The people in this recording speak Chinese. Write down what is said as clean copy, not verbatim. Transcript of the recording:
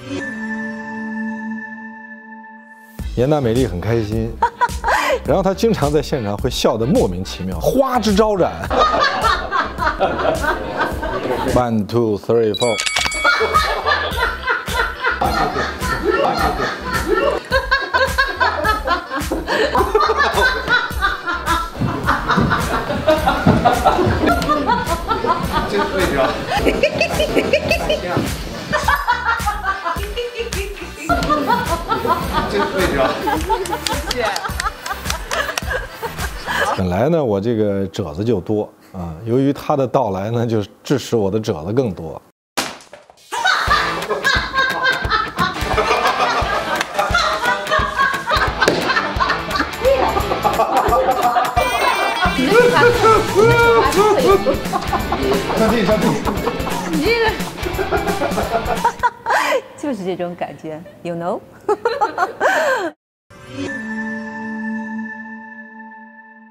严娜美丽很开心，然后她经常在现场会笑得莫名其妙，花枝招展。1 2 3 4。 真会着。真会着。谢谢。 本来呢，我这个褶子就多啊，由于他的到来呢，就致使我的褶子更多。 上地上地。 你这个就是这种感觉 ，you know。